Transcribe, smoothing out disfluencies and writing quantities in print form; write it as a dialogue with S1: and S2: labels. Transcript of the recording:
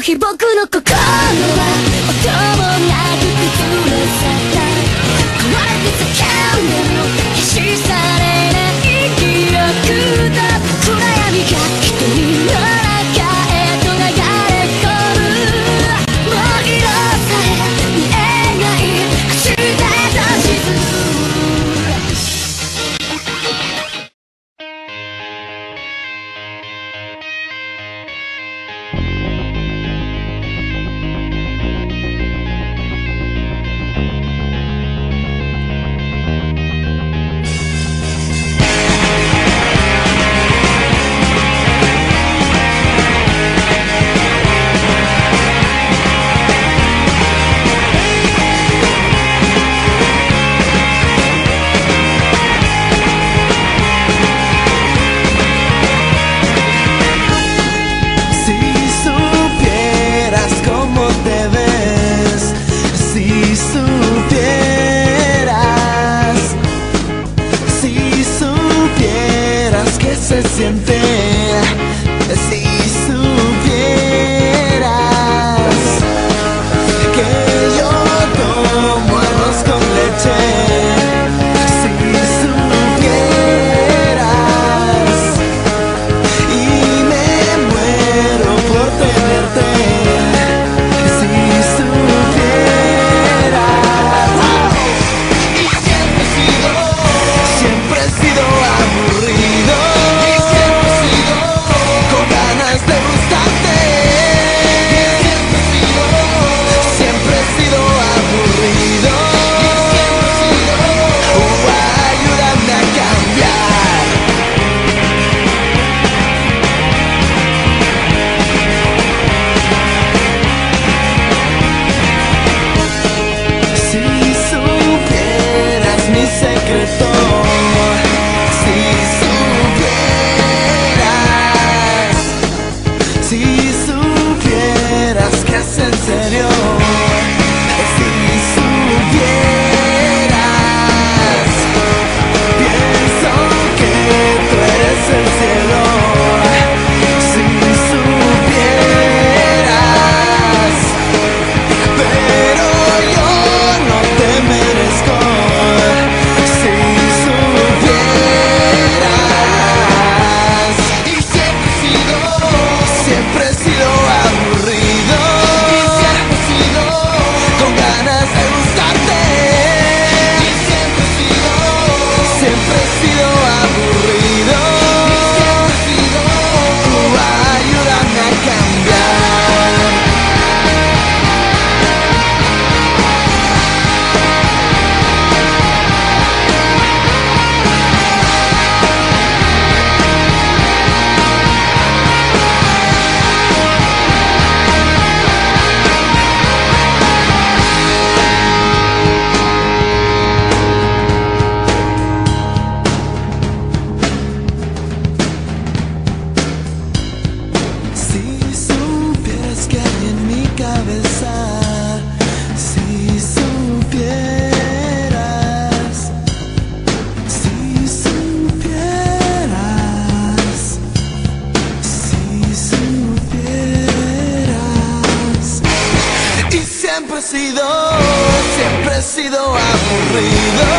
S1: 日僕の心は音もなく崩れ去った壊れて叫んでも消し去れない記憶だ暗闇が瞳の中へと流れ込むもう色さえ見えない明日の地図
S2: se siente si supieras que yo tomo arroz con leche, si supieras y me muero por tenerte, si supieras. Y siempre he sido aburrido. Siempre he sido aburrido.